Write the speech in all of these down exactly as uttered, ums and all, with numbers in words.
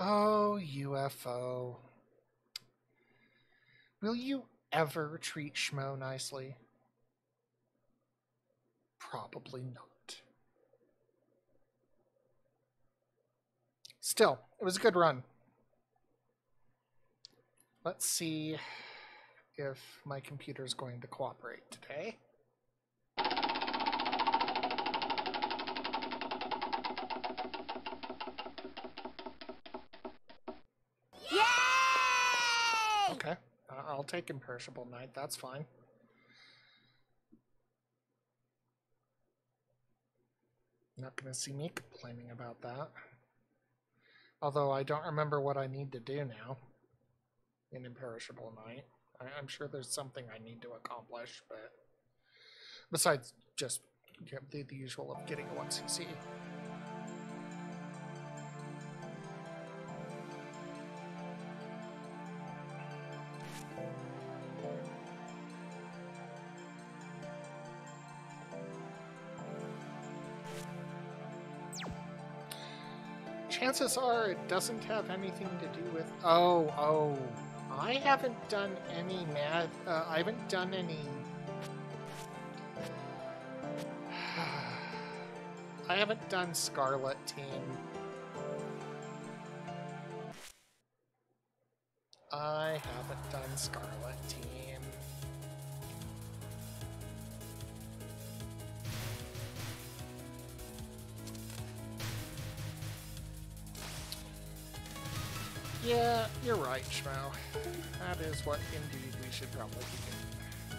Oh, U F O. Will you ever treat Schmo nicely? Probably not. Still, it was a good run. Let's see if my computer's going to cooperate today. Yay! Okay, uh, I'll take Imperishable Night, that's fine. Not going to see me complaining about that. Although I don't remember what I need to do now in Imperishable Night. I, I'm sure there's something I need to accomplish, but besides just you know, the, the usual of getting one C C. Chances are it doesn't have anything to do with... Oh, oh. I haven't done any math... Uh, I haven't done any... I haven't done Scarlet Team. I haven't done Scarlet Team. Yeah, you're right, Schmo. That is what indeed we should probably be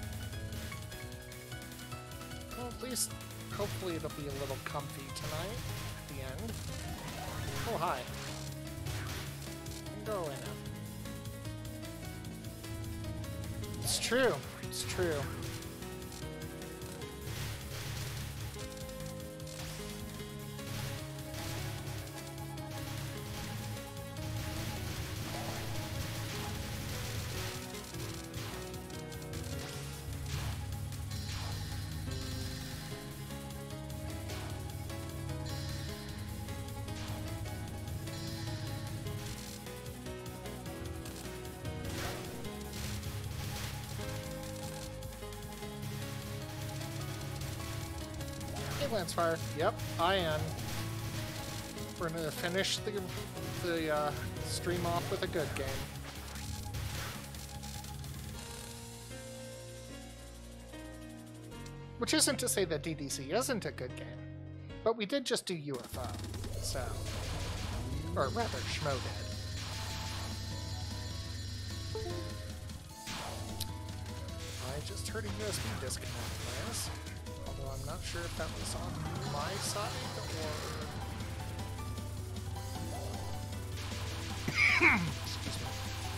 doing. Well, at least, hopefully it'll be a little comfy tonight at the end. Oh, hi. Go away now. It's true. It's true. Lancefire. Yep, I am. We're gonna finish the the uh, stream off with a good game. Which isn't to say that D D C isn't a good game, but we did just do U F O, so, or rather, Schmo did. I just heard a U S B disconnect, Lance. I'm not sure if that was on my side or... Excuse me.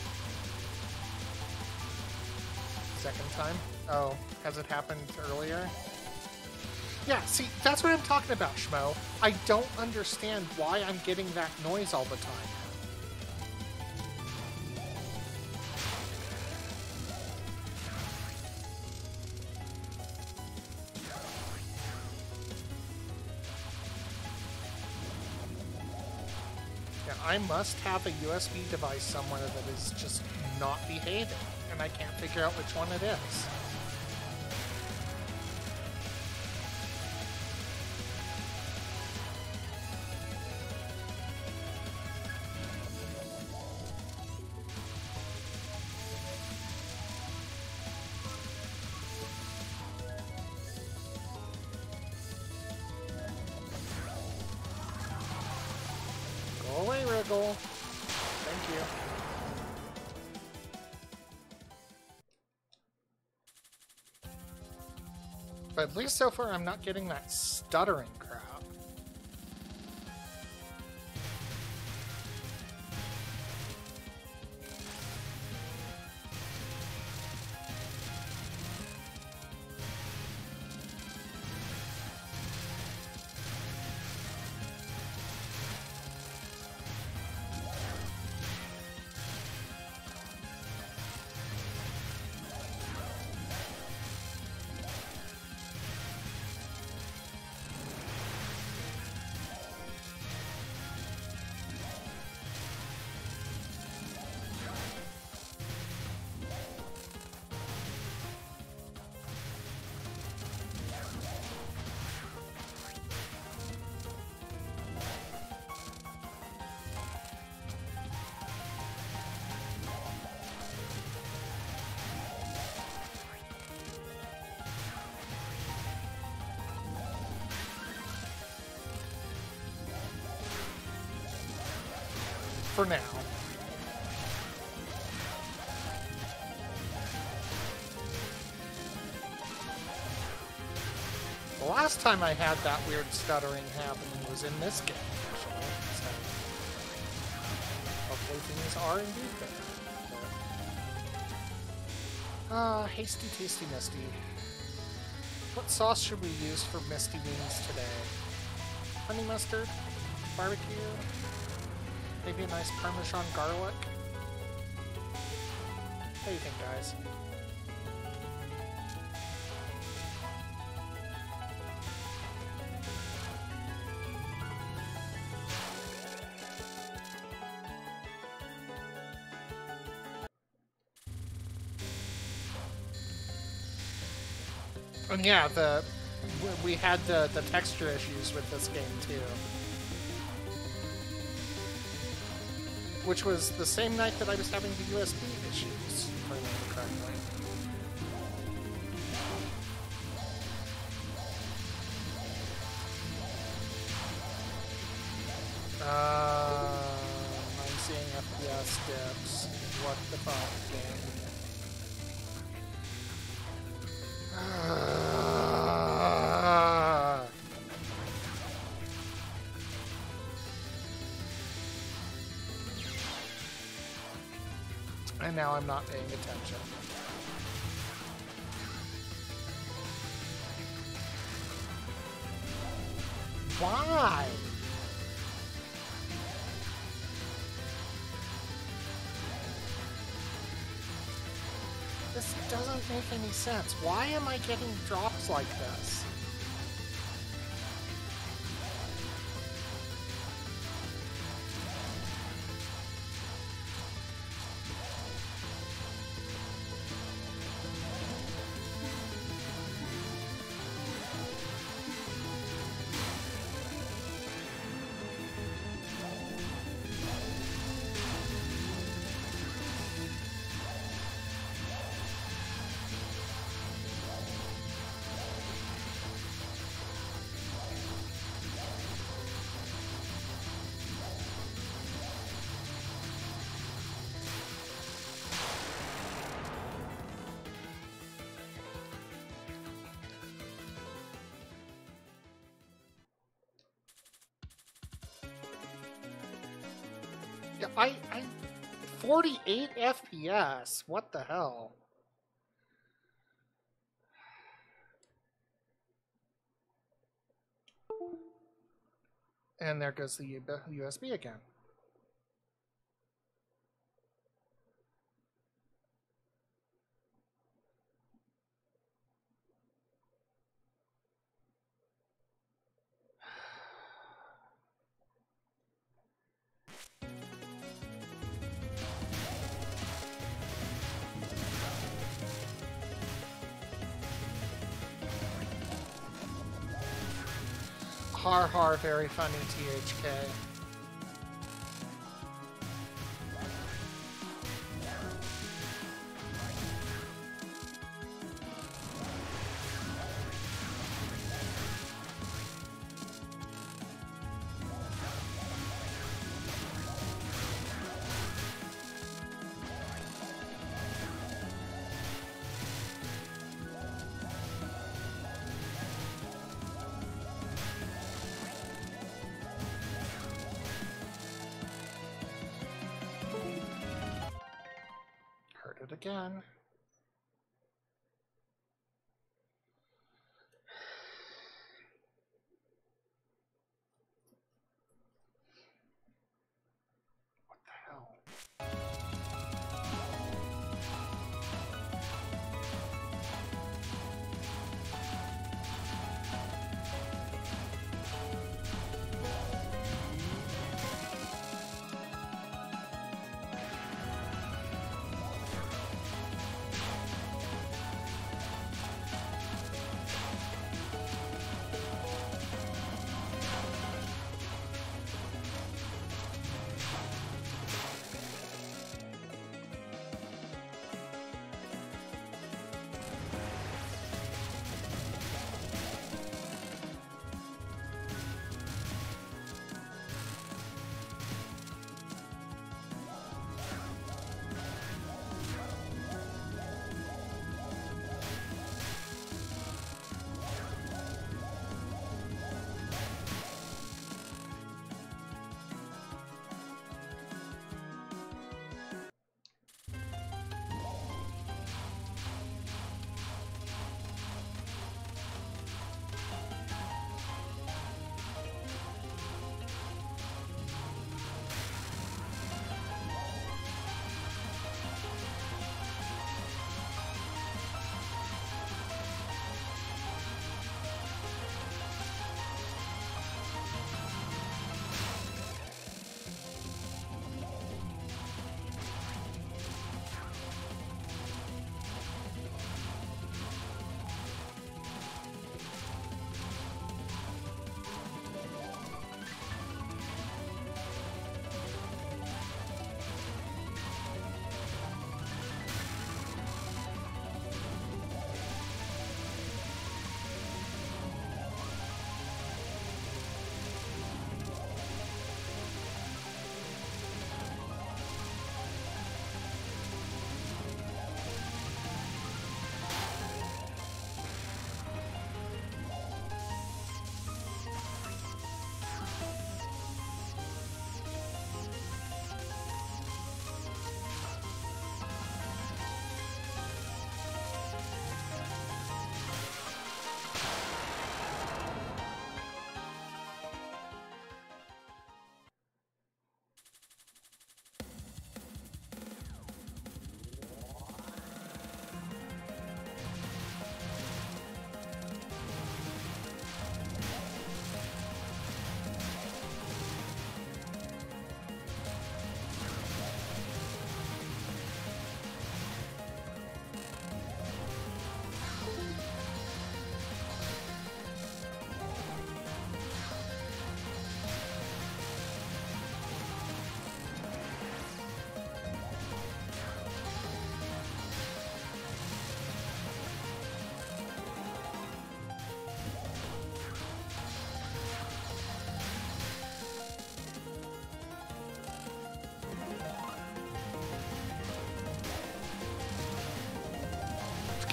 Second time? Oh, has it happened earlier? Yeah, see, that's what I'm talking about, Schmo. I don't understand why I'm getting that noise all the time. I must have a U S B device somewhere that is just not behaving, and I can't figure out which one it is. Thank you. But at least so far I'm not getting that stuttering crap. For now. The last time I had that weird stuttering happening was in this game, actually. So hopefully things are indeed better. Ah, uh, hasty, tasty, misty. What sauce should we use for misty wings today? Honey mustard? Barbecue? Maybe a nice Parmesan garlic? What do you think, guys? And yeah, the we had the, the texture issues with this game too. Which was the same night that I was having the U S B issues, if I remember correctly. Uh, I'm seeing F P S dips. What the fuck, game? And now I'm not paying attention. Why? This doesn't make any sense. Why am I getting drops like this? I, I, forty-eight F P S. What the hell? And there goes the U S B again. Har har, very funny, T H K. Again. What the hell?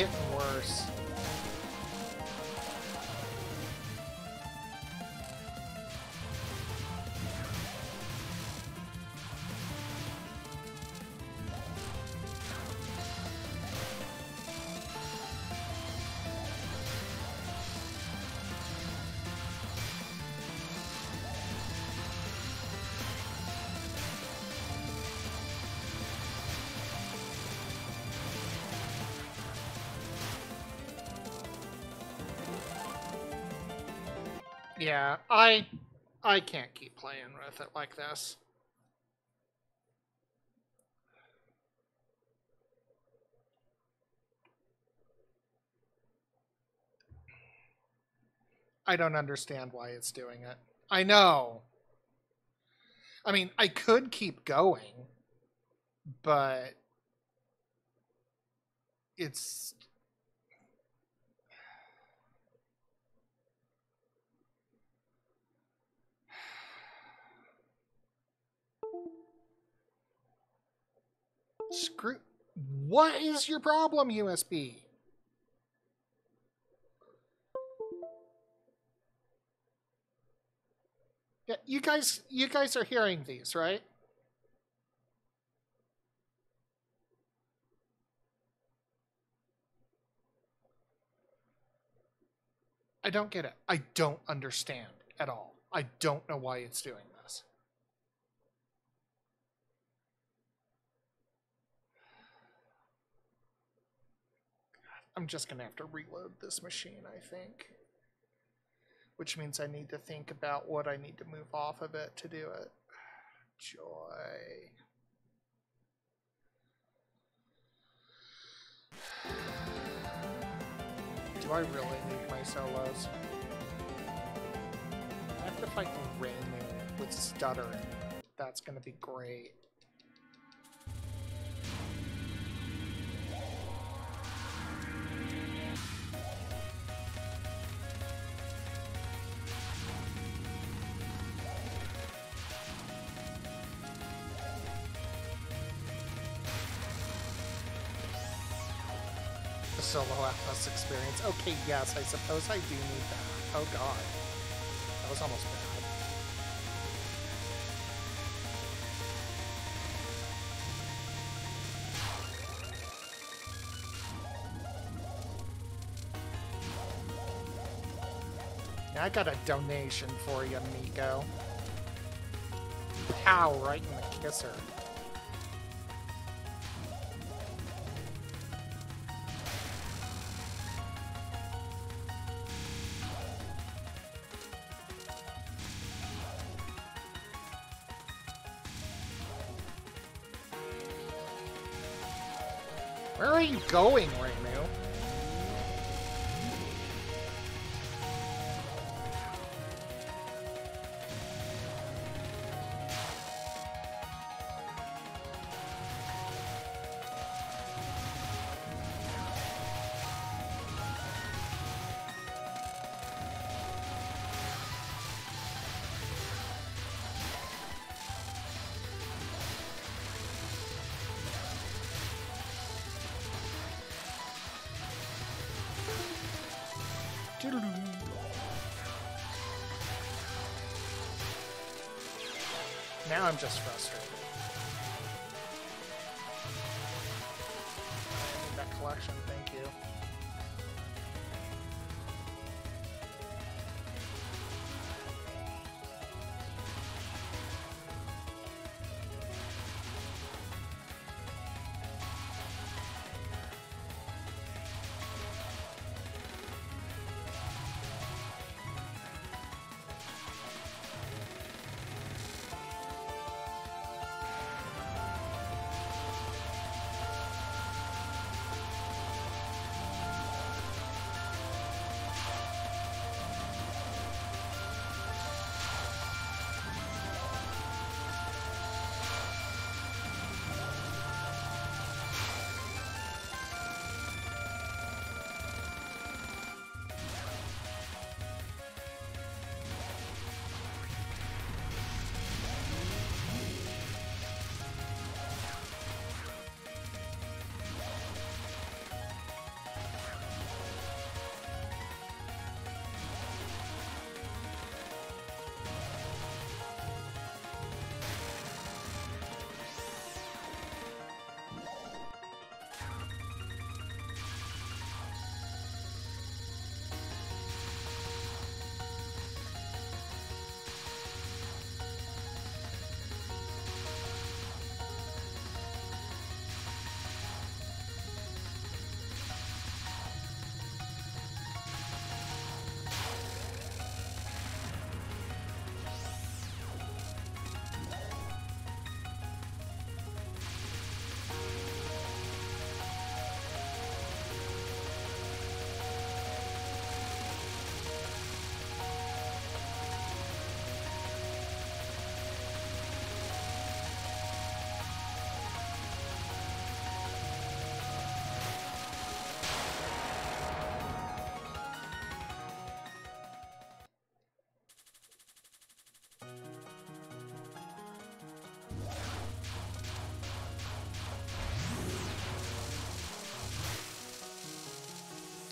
getting worse. Yeah, I I can't keep playing with it like this. I don't understand why it's doing it. I know. I mean, I could keep going, but it's screw. What is your problem, U S B? Yeah, you guys, you guys are hearing these, right? I don't get it. I don't understand at all. I don't know why it's doing this. I'm just gonna have to reload this machine, I think. Which means I need to think about what I need to move off of it to do it. Joy. Do I really need my solos? I have to fight Rainu with stuttering. That's gonna be great. Solo Atlas experience. Okay, yes, I suppose I do need that. Oh god. That was almost bad. Now I got a donation for you, Miko. Pow, right in the kisser. Where are you going, Rainu? Now I'm just frustrated. I need that collection, thank you.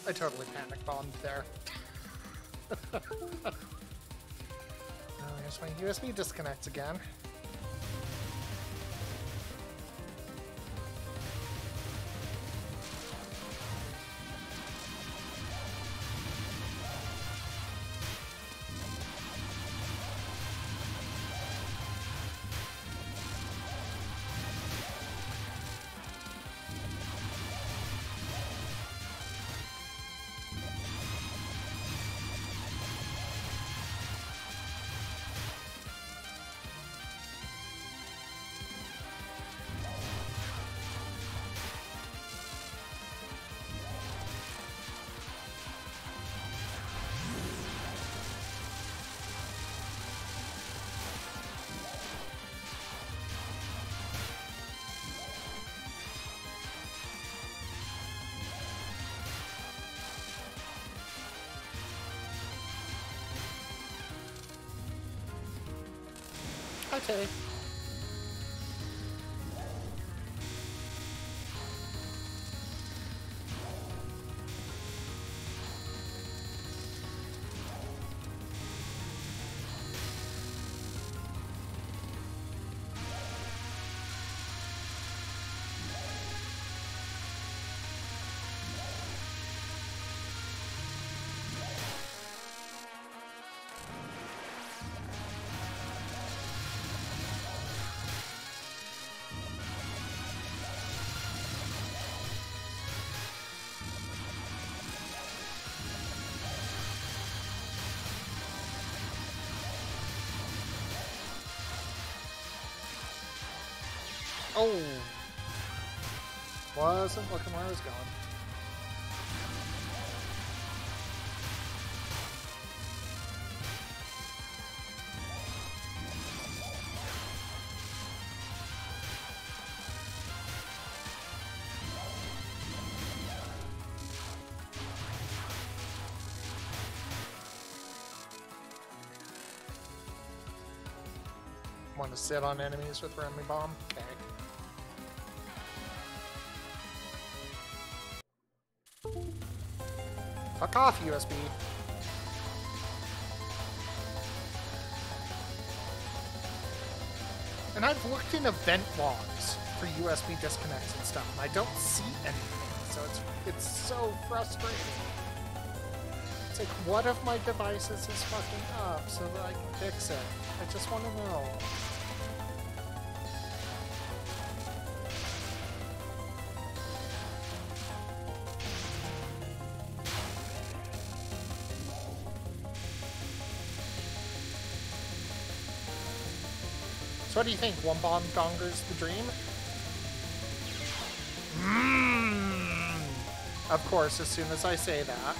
I totally panic bombed there. Oh, here's my U S B disconnects again. Okay. Oh! Wasn't looking where I was going. Want to sit on enemies with friendly bomb? Okay. Fuck off, U S B. And I've looked in event logs for U S B disconnects and stuff, and I don't see anything, so it's it's so frustrating. It's like, what if my devices is fucking up so that I can fix it? I just want to know. So what do you think? One bomb dongers the dream? Mmm. Of course, as soon as I say that.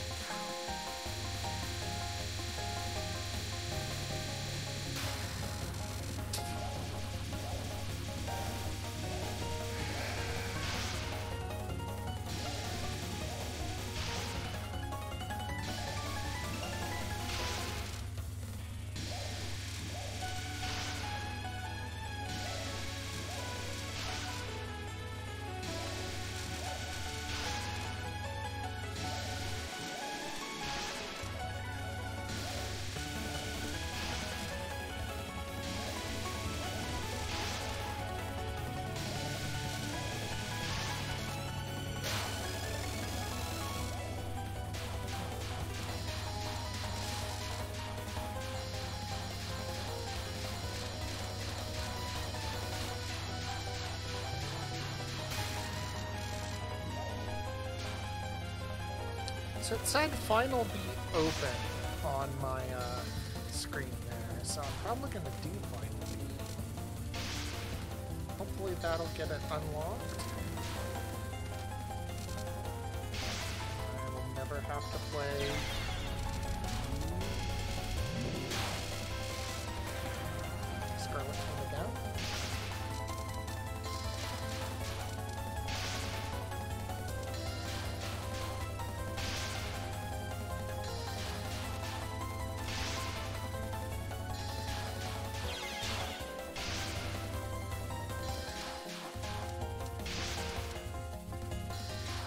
So it said final be open on my uh, screen there, so I'm probably going to do final be. Hopefully that'll get it unlocked. I will never have to play Scarlet Queen again.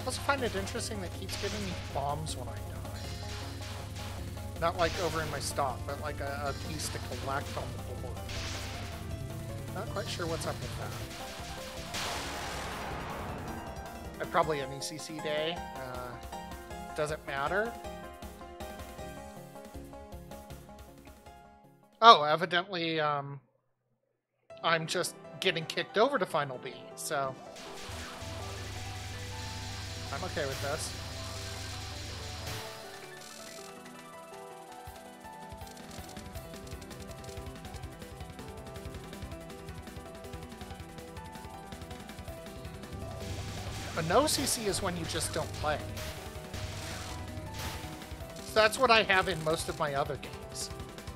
also find it interesting that it keeps giving me bombs when I die. Not like over in my stock, but like a, a piece to collect on the board. Not quite sure what's up with that. Uh, probably an E C C day. Uh, doesn't matter. Oh, evidently, um, I'm just getting kicked over to Final B, so I'm okay with this. A no C C is when you just don't play. So that's what I have in most of my other games.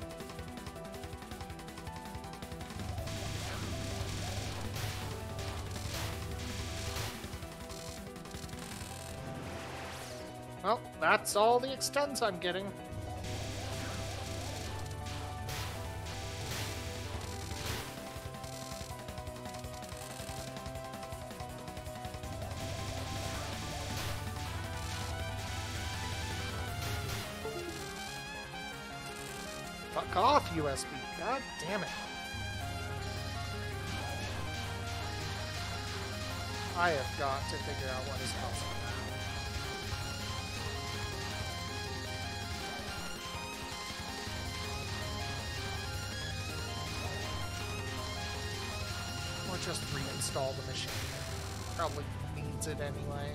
Well, that's all the extends I'm getting. Fuck off, U S B. God damn it. I have got to figure out what is possible. Or just reinstall the machine. Probably needs it anyway.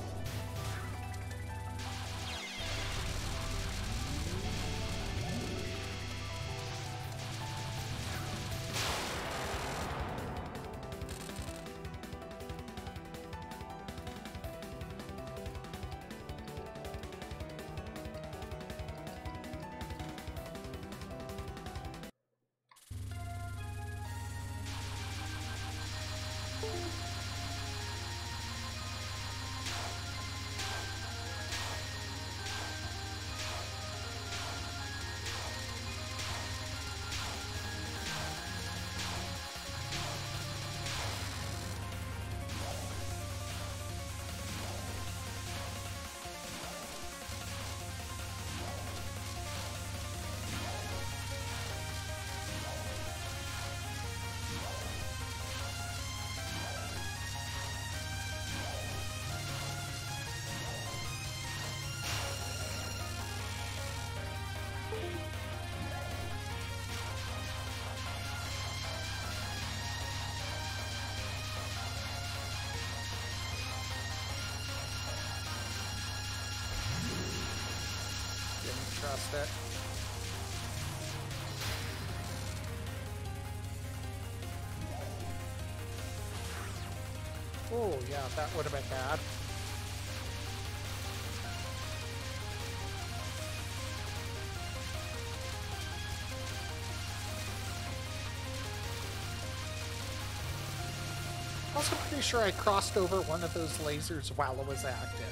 Trust it. Oh, yeah, that would have been bad. Also pretty sure I crossed over one of those lasers while it was active.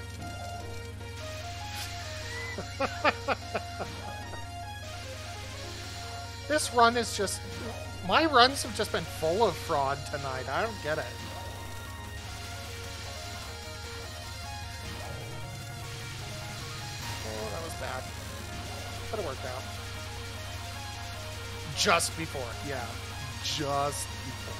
This run is just... My runs have just been full of fraud tonight. I don't get it. Oh, that was bad. But it worked out. Just before. Yeah. Just before.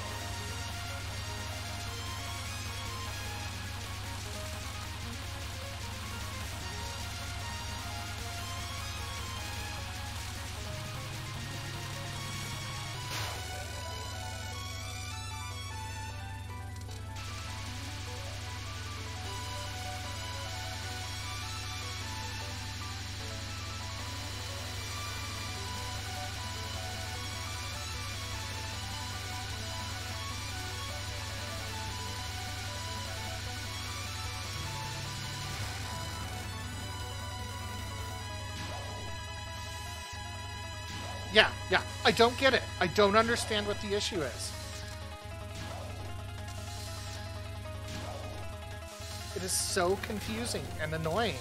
Yeah, yeah. I don't get it. I don't understand what the issue is. It is so confusing and annoying.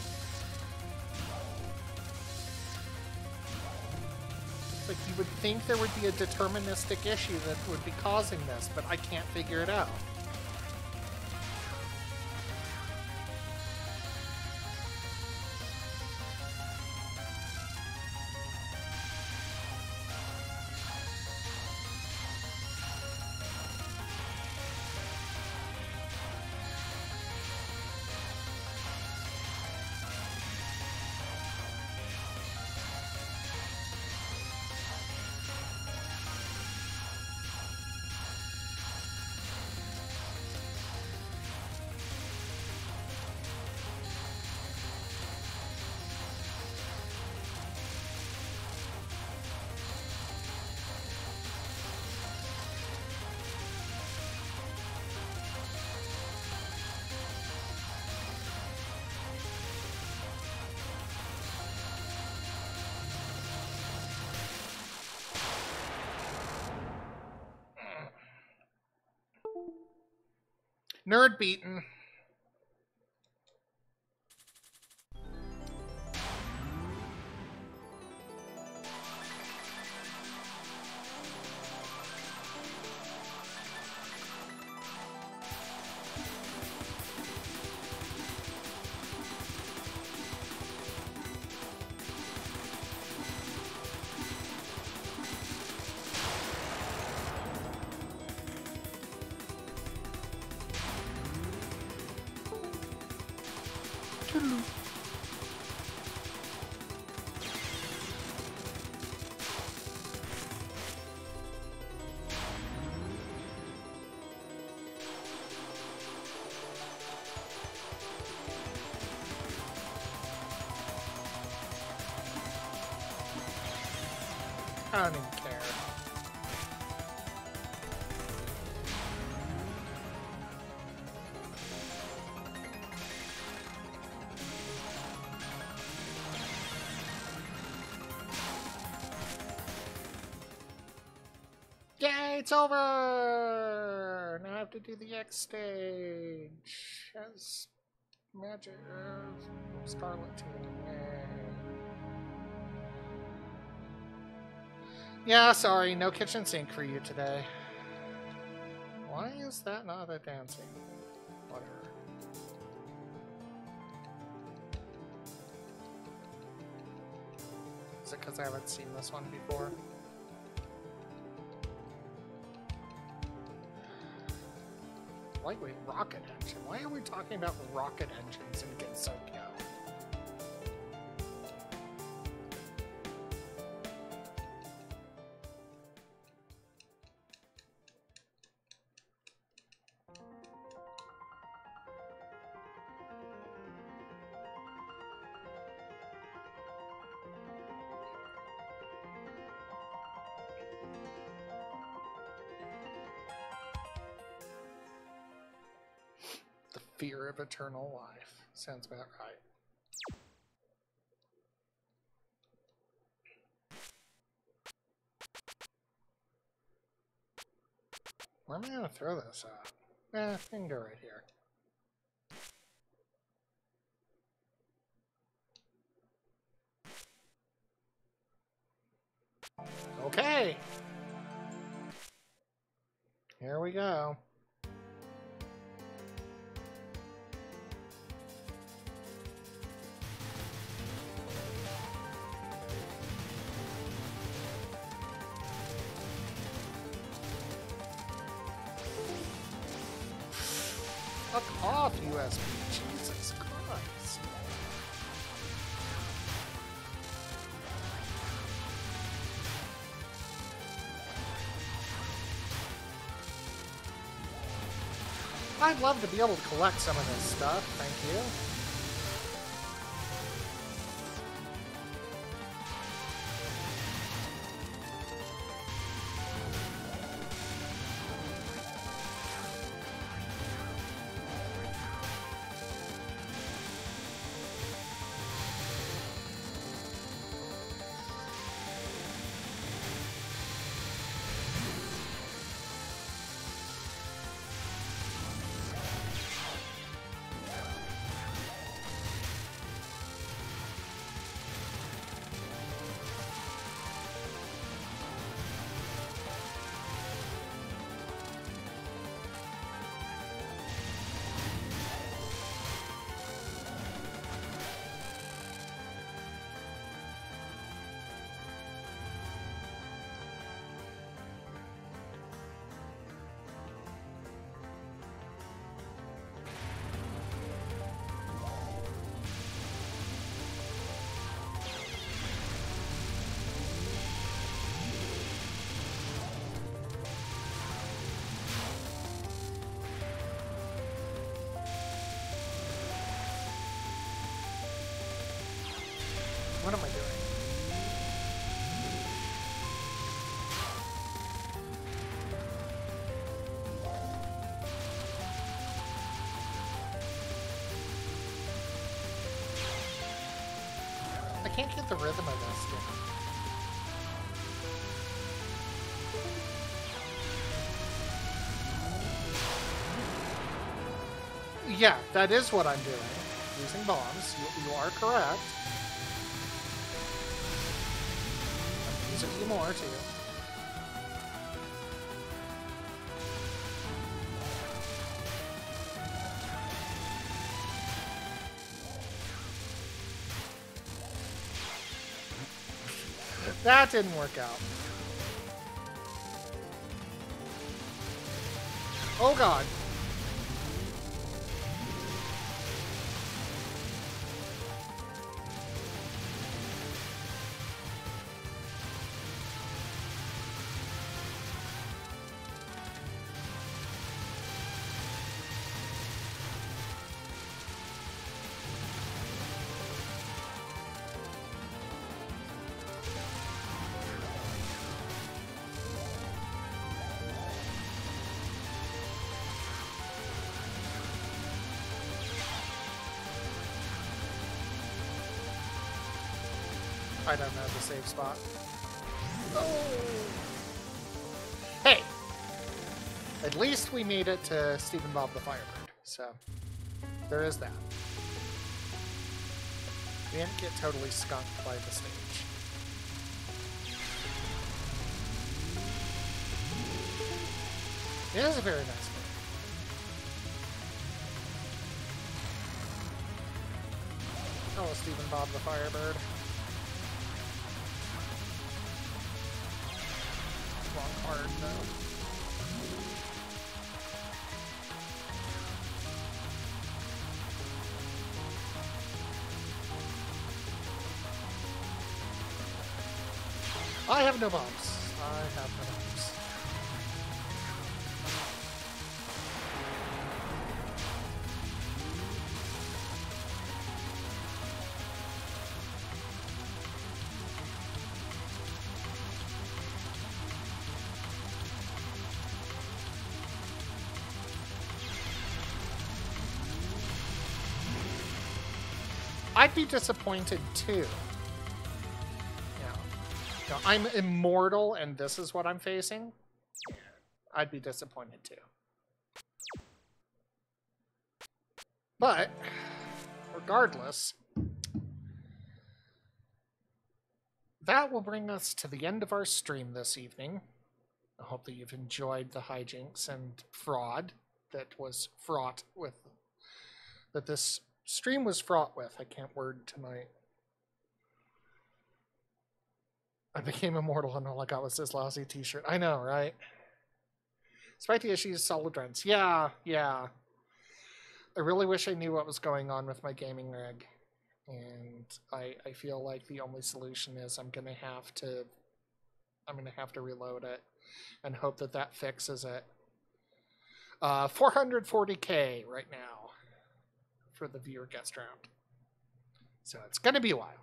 Like, you would think there would be a deterministic issue that would be causing this, but I can't figure it out. Nerd beaten. I don't even care. Yay, it's over! Now I have to do the X stage as Magic uh, Scarlet Team. Yeah, sorry, no kitchen sink for you today. Why is that not advancing? Whatever. Is it because I haven't seen this one before? Lightweight rocket engine. Why are we talking about rocket engines in Gensokyo? Fear of eternal life. Sounds about right. Where am I going to throw this at? Eh, I can go right here. Okay. Here we go. Fuck off, U S B. Jesus Christ. I'd love to be able to collect some of this stuff, thank you. What am I doing? I can't get the rhythm of this game. yeah, that is what I'm doing. Using bombs. You, you are correct. I'm using you more, too. That didn't work out. Oh god. I don't know the safe spot. Oh. Hey! At least we made it to Stephen Bob the Firebird, so there is that. We didn't get totally skunked by the stage. It is a very nice game. Oh, Stephen Bob the Firebird. Wrong card, though. I have no bombs. I have no bombs. I'd be disappointed too. Yeah. No, I'm immortal and this is what I'm facing. I'd be disappointed too. But, regardless, that will bring us to the end of our stream this evening. I hope that you've enjoyed the hijinks and fraud that was fraught with, that this stream was fraught with. I can't word tonight. I became immortal and all I got was this lousy t-shirt. I know, right? Despite the issues, solid runs. Yeah, yeah. I really wish I knew what was going on with my gaming rig. And I, I feel like the only solution is I'm going to have to, I'm going to have to reload it and hope that that fixes it. Uh, four hundred forty K right now for the viewer guest round. So it's going to be a while.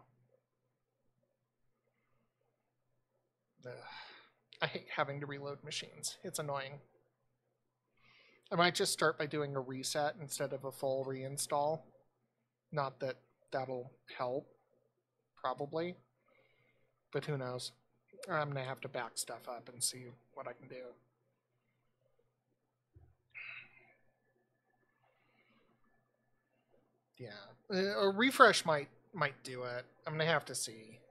Ugh. I hate having to reload machines. It's annoying. I might just start by doing a reset instead of a full reinstall. Not that that'll help, probably. But who knows? I'm going to have to back stuff up and see what I can do. Yeah, a refresh might might do it. I'm gonna have to see.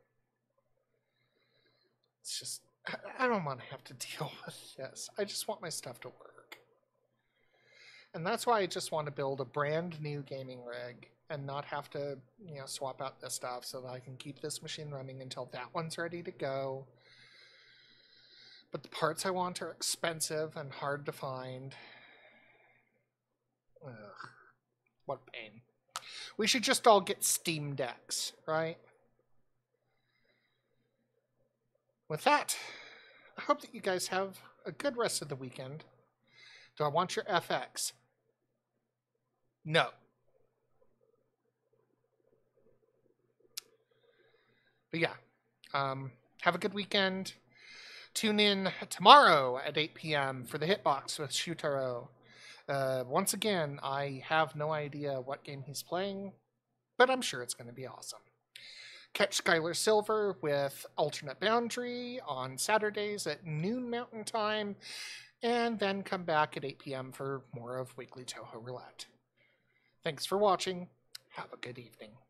It's just I don't want to have to deal with this. I just want my stuff to work, and that's why I just want to build a brand new gaming rig and not have to, you know, swap out this stuff so that I can keep this machine running until that one's ready to go. But the parts I want are expensive and hard to find. Ugh, what a pain. We should just all get Steam Decks, right? With that, I hope that you guys have a good rest of the weekend. Do I want your F X? No. But yeah, um, have a good weekend. Tune in tomorrow at eight p m for the Hitbox with Shutaro. Uh, once again, I have no idea what game he's playing, but I'm sure it's going to be awesome. Catch Skylar Silver with Alternate Boundary on Saturdays at noon Mountain Time, and then come back at eight p m for more of Weekly Touhou Roulette. Thanks for watching. Have a good evening.